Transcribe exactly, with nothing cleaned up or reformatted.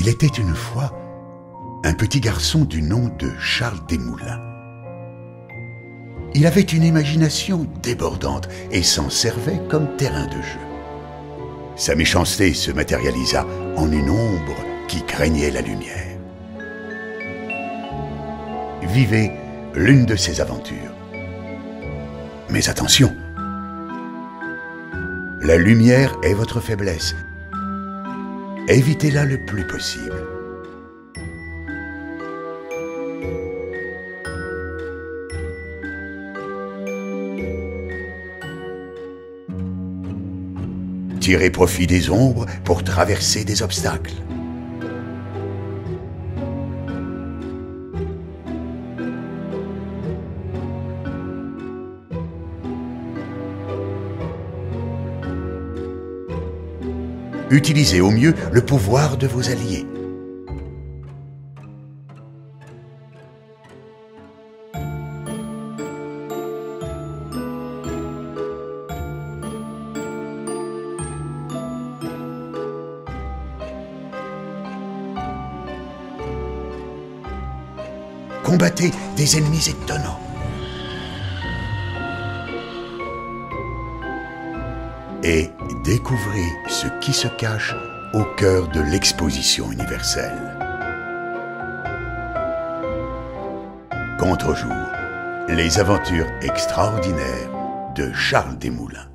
Il était une fois un petit garçon du nom de Charles Desmoulins. Il avait une imagination débordante et s'en servait comme terrain de jeu. Sa méchanceté se matérialisa en une ombre qui craignait la lumière. Vivez l'une de ces aventures. Mais attention, la lumière est votre faiblesse. Évitez-la le plus possible. Tirez profit des ombres pour traverser des obstacles. Utilisez au mieux le pouvoir de vos alliés. Combattez des ennemis étonnants. Et découvrez ce qui se cache au cœur de l'exposition universelle. Contre-jour, les aventures extraordinaires de Charles Desmoulins.